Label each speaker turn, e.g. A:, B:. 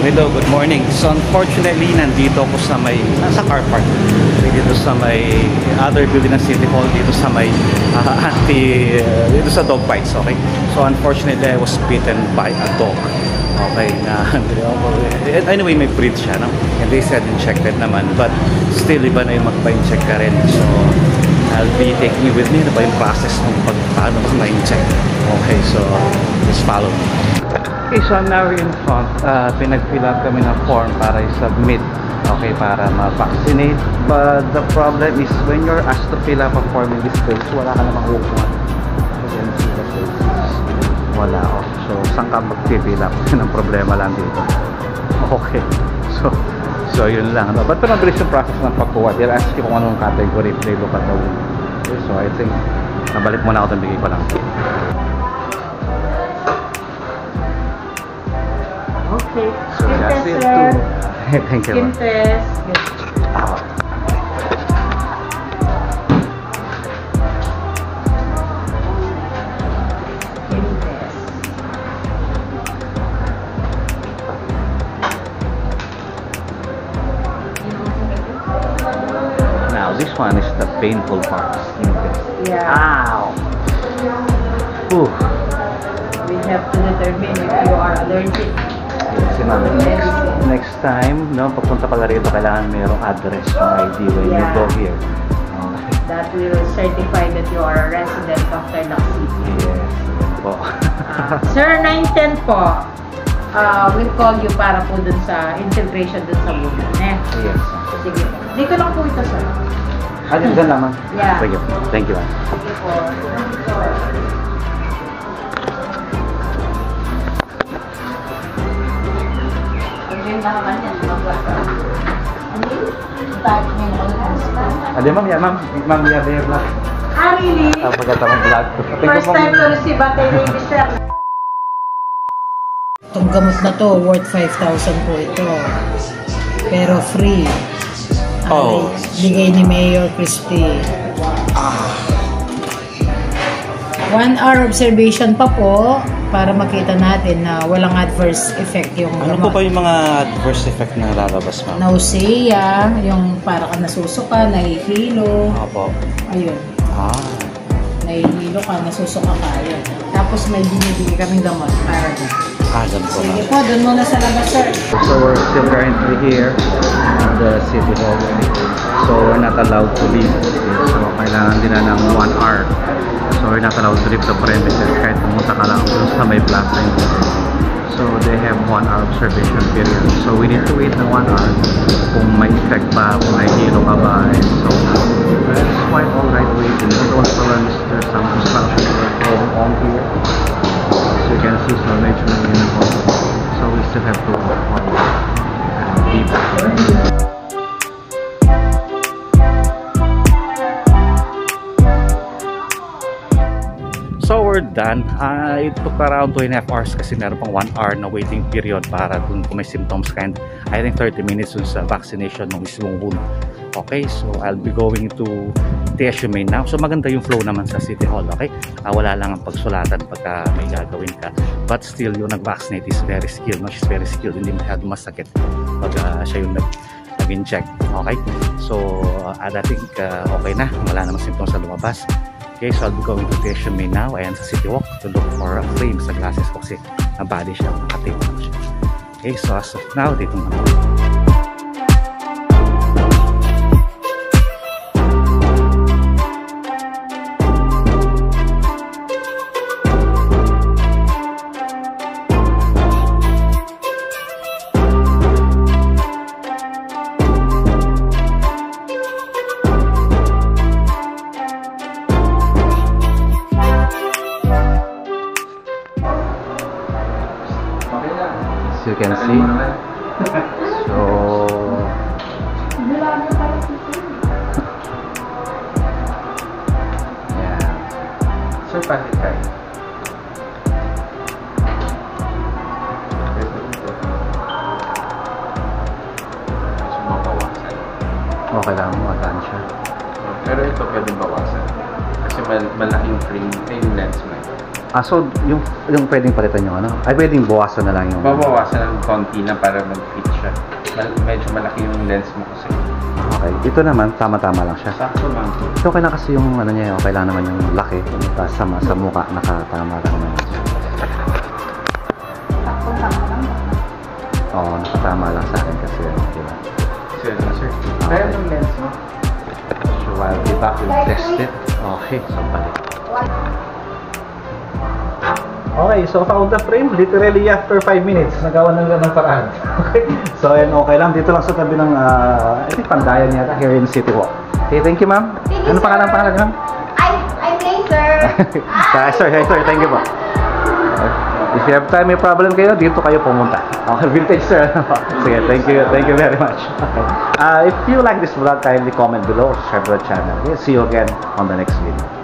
A: hello, good morning. So unfortunately, nandito ako sa may, nasa car park. Dito sa may other building ng City Hall, dito sa may dito sa dog bites, okay? So unfortunately, I was bitten by a dog. Okay, anyway, may breed siya, no? And they said injected naman, but still, iba na yung magpa-inject ka rin. So, I'll be taking you with me. Ano ba yung process ng paano ma-inject? Okay, so, just follow me. Okay, so I'm now in front. Pinag-fill out kami ng form para i-submit. Okay, para ma-vaccinate. But the problem is, when you're asked to fill up a form in this place, wala ka namang upuan. Wala, oh. So, saan ka mag-fill up? Yun ang problema lang dito. Okay, so yun lang, no? But mabilis yung process ng pagkuha. They'll ask you kung anong category they look at the wound. Okay, so I think nabalik muna ako, bigay ko lang.
B: Okay,
A: so that's it too. Thank you.
B: Skin test.
A: This one is the painful part.
B: Yeah.
A: Ow! Ooh.
B: We have to determine if you are allergic.
A: Next time, no, pagpunta pala rito, kailangan mayroong address ng ID when you go here. Okay.
B: That will certify that you are a resident of Tarlac City.
A: Yes. Po.
B: Sir, 910 po. We'll call you para po dun sa infiltration dun sa wound.
A: Yes.
B: Sige. Dito lang po ito, sir.
A: Dyan naman.
B: Yeah.
A: Thank you, ma'am.
B: Sige po.
A: Ma'am, we have your vlog.
B: Really?
A: Pagkatamang vlog.
B: First time to receive Anti-Rabies, sir.
C: Itong gamot na to, worth 5,000 po ito. Pero free.
A: Oh.
C: Bigay ni Mayor Crispy. 1 hour observation pa po para makita natin na walang adverse effect yung
A: Ano po ba yung mga adverse effect na lalabas, ma'am?
C: nausea, yung para ka nasusuka, nahihilo.
A: Opo.
C: Ayun. Nahihilo ka, nasusuka ka. Ayun. Tapos may binibigay kaming gamot para doon.
A: Alam ko,
C: Sige
A: ma'am.
C: po, doon muna sa labas, sir.
A: So we're still currently here at the City Hall. So we're not allowed to leave. So kailangan din na ng 1 hour. So we're not allowed to leave the premises kahit pumunta ka lang dun sa may plaza. So they have 1 hour observation period. So we need to wait na 1 hour kung may effect pa, kung may hilo ka ba. So it's quite alright waiting. But also there's some construction work going on here. So you can see so medyo na so we still have to be back. So we're done. It took around 2.5 hours kasi meron pang 1 hour na waiting period para dun kung may symptoms kind. I think 30 minutes dun sa vaccination ng mismong wound. Okay, so I'll be going to TSU main now. So maganda yung flow naman sa City Hall, okay? Wala lang ang pagsulatan pagka may gagawin ka. But still, yung nag-vaccinate is very skilled. No? She's very skilled. Hindi masyado masakit pag siya yung nag-inject. Okay? So, I think okay na. Wala naman symptoms sa lumabas. Okay, so I'll be going to TSU main now. Ayan sa City Walk to look for a frame sa glasses ko kasi nabali siya. Nakatape na siya. Okay, so as of now, dito na ako. As you can see, so yeah, so pati tayo. Okay lang, magaan siya.
D: Pero ito pwedeng bawasan kasi malaking frame yung lens mo.
A: So yung pwedeng palitan yung ano? Ay, pwedeng bawasan na lang yung...
D: Babawasan ng konti na para mag-fit siya. Medyo malaki yung lens mo kasi.
A: Okay. Ito naman, tama-tama lang siya.
D: Sakto lang.
A: Okay lang kasi yung ano niya, okay lang naman yung laki. Tapos sa mukha, nakatama lang naman siya. Oo, nakatama lang sa akin kasi diba?
D: Sir, sir. Kaya yung lens mo?
A: So I'll be back with test it. Okay, so balik. Okay, so found the frame literally after 5 minutes. Nagawa na lang ng paraan. Okay, so and okay lang. Dito lang sa tabi ng, I think Pandayan yata, here in City Hall. Okay, thank you ma'am. Ano pangalan ma'am?
E: I'm Laser.
A: Sir, thank you po. If you have time, may problem kayo, dito kayo pumunta. Okay, vintage sir. Sige, thank you very much. Okay. If you like this vlog, kindly comment below, subscribe to the channel. Okay, see you again on the next video.